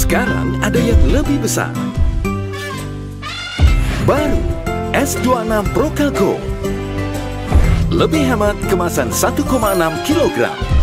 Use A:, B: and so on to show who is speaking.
A: Sekarang ada yang lebih besar. Baru S26 Procalco. Lebih hemat kemasan 1,6 kilogram.